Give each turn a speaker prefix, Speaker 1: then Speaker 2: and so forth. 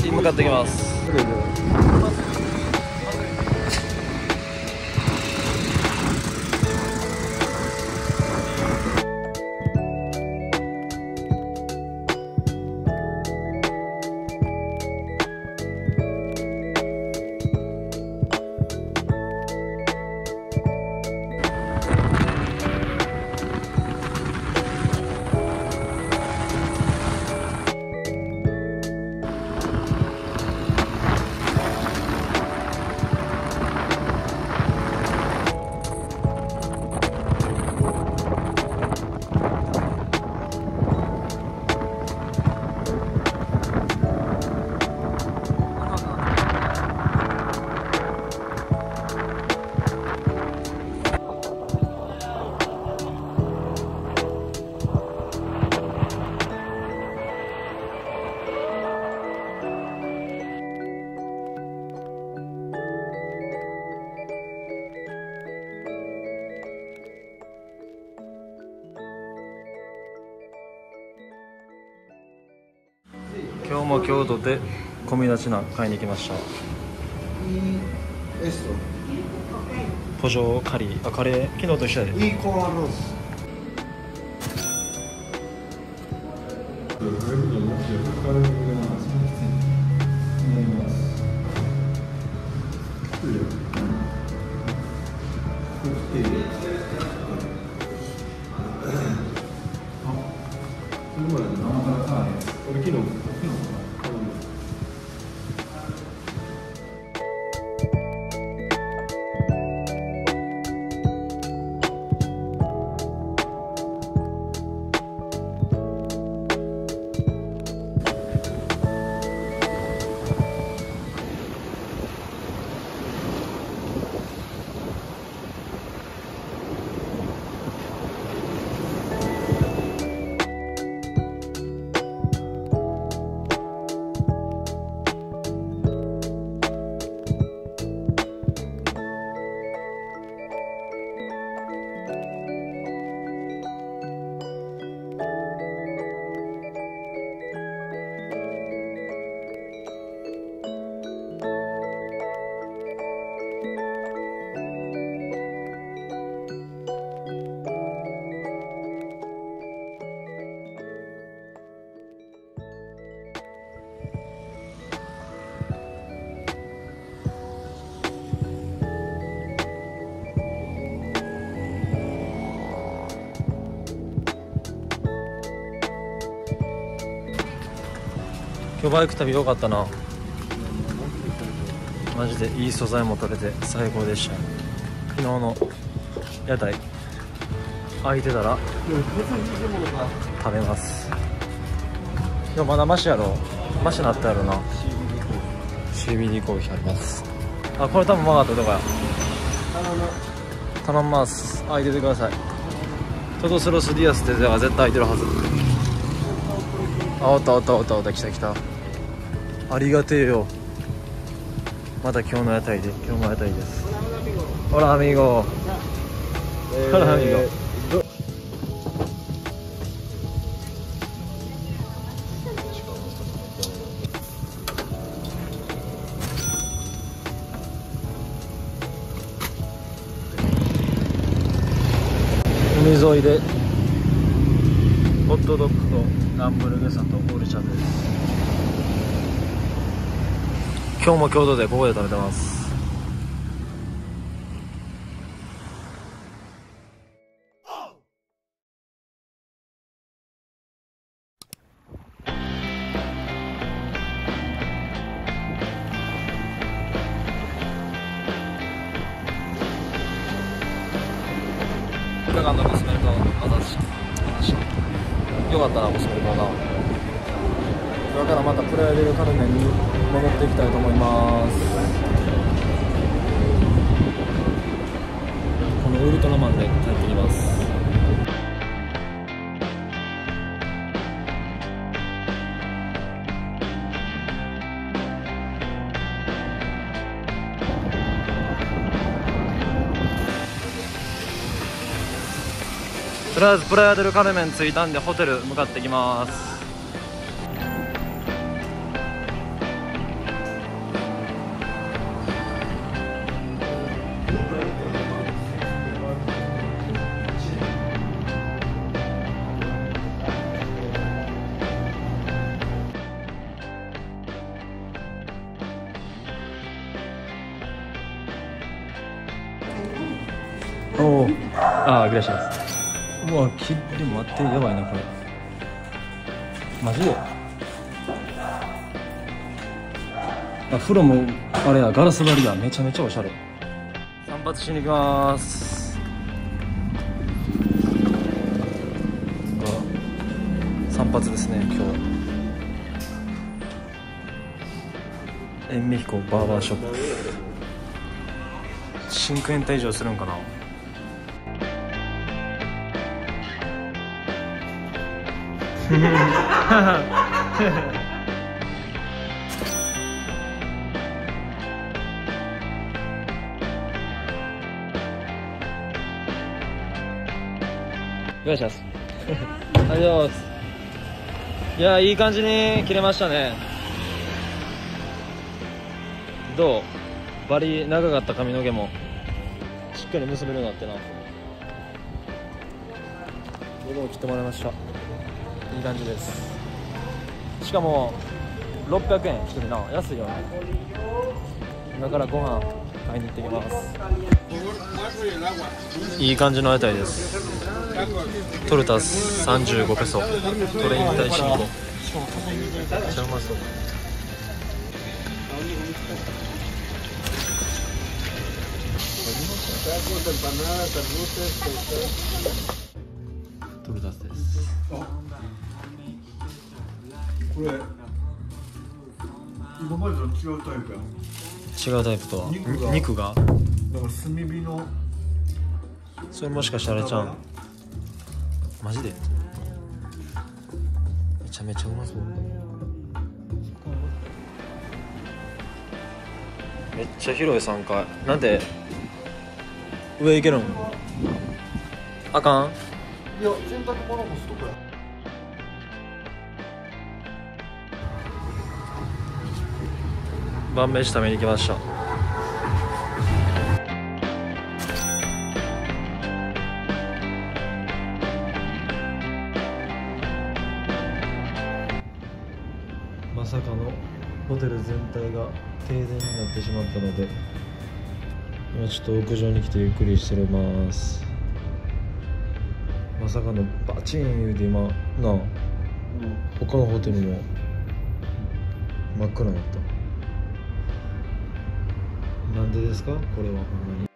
Speaker 1: 向かってきます。今日も京都で小見立ちな買いに行きました。ポジョカリー、あ、カレー昨日と一緒やで。いいコーンロース。今日バイク旅良かったな。マジでいい素材も取れて最高でした。昨日の屋台空いてたら食べます。でもまだマシやろ。マシなったやろな。 CBD コーヒーあります。あ、これ多分うまかったとかや。頼みます。空いててください。トトスロスディアスって絶対空いてるはず。あ、おったおったおったおった、来た来た。ありがてえよ。また今日の屋台で、今日も屋台です。ほらアミーゴ、ほらアミーゴ。海沿いでホットドッグとランブルゲサとオルチャです。今日も京都でここで食べてます。これが娘と話したよかったな、娘とな。これからまたプライベルカルメンに戻っていきたいと思います。このウルトラマンで帰ってきます。とりあえずプライベルカルメン着いたんでホテル向かってきます。 おお、ああ、グラシアス。うわ、でも待って、やばいなこれ。マジで。あ、風呂もあれや、ガラス張りだ。めちゃめちゃおしゃれ。散髪しに行きます。散髪ですね、今日。延美彦バーバーショップ。500円以上するんかな。お願いします。ありがとうございます。いや、いい感じに切れましたね。どう？バリ長かった髪の毛もしっかり結べるようになってな。僕も切ってもらいました。いい感じです。しかも600円1人な、安いよね。今からご飯買いに行ってきます。いい感じの屋台です。トルタス35ペソ、トレイン対進行。めっちゃうまそう。トルタスです。
Speaker 2: これ今までと違うタイプや。
Speaker 1: 違うタイプとは肉が
Speaker 2: なんか炭火の。
Speaker 1: それもしかしたらあれちゃん。マジでめちゃめちゃうまそう。めっちゃ広い3階。なんで上行けるん？あかん？
Speaker 2: いや、洗濯物干すとこや。
Speaker 1: 晩飯食べに行きました。まさかのホテル全体が停電になってしまったので、今ちょっと屋上に来てゆっくりしてます。まさかのバチーン言うて今なあ、他のホテルも真っ暗になった。なんでですかこれは。ほんまに